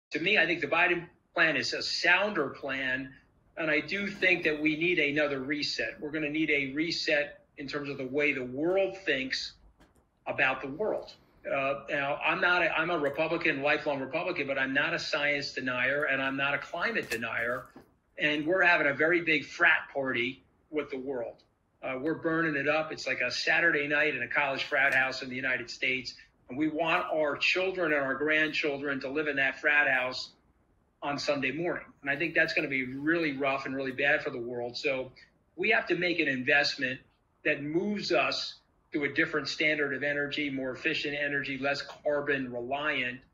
to me, I think the Biden plan is a sounder plan. And I do think that we need another reset. We're going to need a reset in terms of the way the world thinks about the world. Now, I'm a Republican, lifelong Republican, but I'm not a science denier and I'm not a climate denier. And we're having a very big frat party with the world. We're burning it up. It's like a Saturday night in a college frat house in the United States. And we want our children and our grandchildren to live in that frat house on Sunday morning. And I think that's going to be really rough and really bad for the world. So we have to make an investment that moves us to a different standard of energy, more efficient energy, less carbon reliant.